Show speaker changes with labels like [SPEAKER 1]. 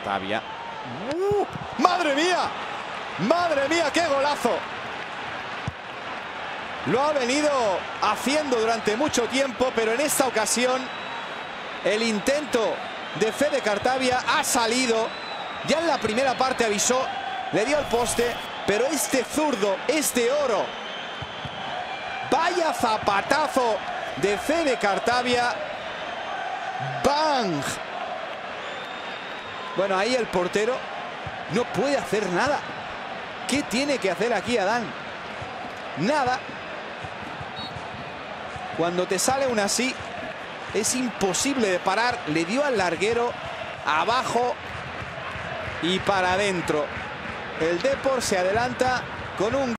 [SPEAKER 1] Cartavia.
[SPEAKER 2] ¡Madre mía! ¡Madre mía, qué golazo! Lo ha venido haciendo durante mucho tiempo, pero en esta ocasión el intento de Fede Cartavia ha salido. Ya en la primera parte avisó, le dio al poste, pero este zurdo, este oro. Vaya zapatazo de Fede Cartavia. ¡Bang! Bueno, ahí el portero no puede hacer nada. ¿Qué tiene que hacer aquí Adán? Nada. Cuando te sale una así, es imposible de parar. Le dio al larguero, abajo y para adentro. El Depor se adelanta con un